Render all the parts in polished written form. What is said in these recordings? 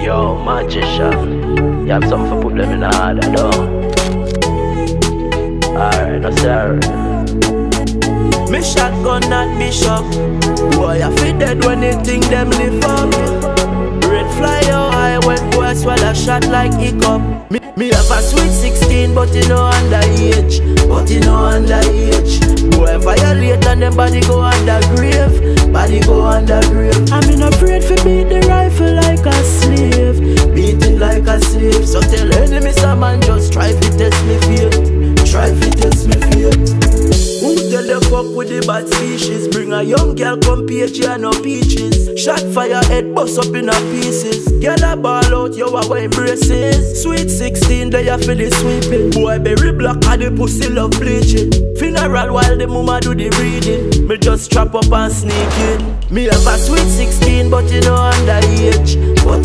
Yo, magician, you have something for put them in the order, though. Alright, no sir. Me shotgun at Bishop. Boy, I feel dead when they think them live up. Red fly your eye when boy swallow shot like hiccup. Me have a sweet 16, but you know underage. Boy, violate and them body go under grave. I'm not afraid for beat the rifle like a slave. Beat it like a slave. So tell enemies a man just try to test me faith. Who tell the fuck with the bad species? Bring a young girl come PH and no peaches. Shot fire head bust up in a pieces. Girl a ball out, yo a wear braces. Sweet 16 they a feel the sweeping. Boy berry black and the pussy love bleaching. Funeral while the mama do the reading. Me just strap up and sneak in. Me have a sweet 16 but you know underage.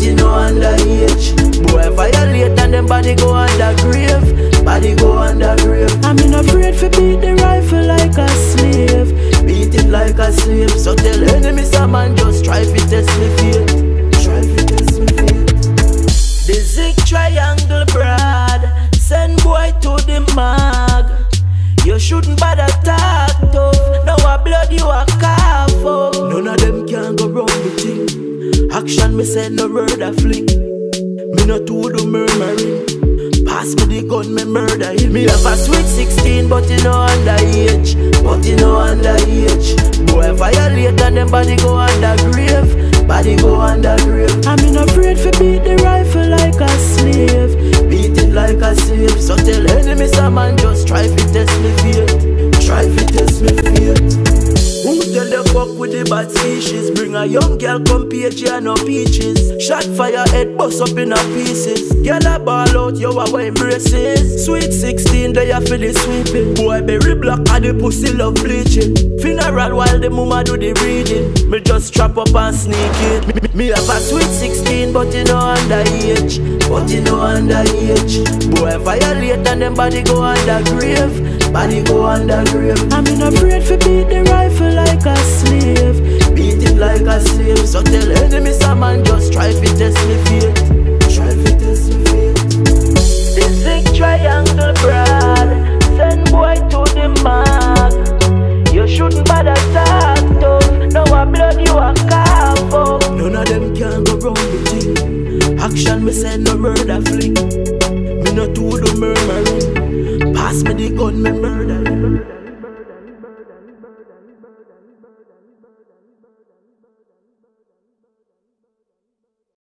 Boy violate and them body go under grave. I'm not afraid for beat the rifle like a slave. Beat it like a slave. So tell enemies a man just try to test me faith. The zig triangle broad, send boy to the mag. You shouldn't bother talk tough. Now a blood you a cough up. None of them can go wrong the thing. Action me say no word a fling. Me not to do murmuring. Pass me the gun, me murder him. Me have a sweet 16, but you know underage. Boy violate and them body go under grave. I'm not afraid for beat the rifle like a slave. Beat it like a slave. So tell enemies a man just try to test me faith. Who tell the fuck with the bad species? Bring a young girl come PH and no peaches. Shot fire head bust up in a pieces. Girl a ball out, yo a wear braces. Sweet 16 they a feel the sweeping. Boy berry black and the pussy love bleaching. Funeral while the mama do the reading. Me just strap up and sneak in. Me have a sweet 16 but you know underage. Boy violate and them body go under grave. I'm not afraid for beat the rifle like a slave. Beat it like a slave. So tell enemies a man just try to test me faith. The zig triangle broad, send boy to the mag. You shouldn't bother talk tough. Now a blood you a cough up. None of them can go wrong the thing. Action me say no word a fling. Me not to do murmuring. Pass me the gun, me murder.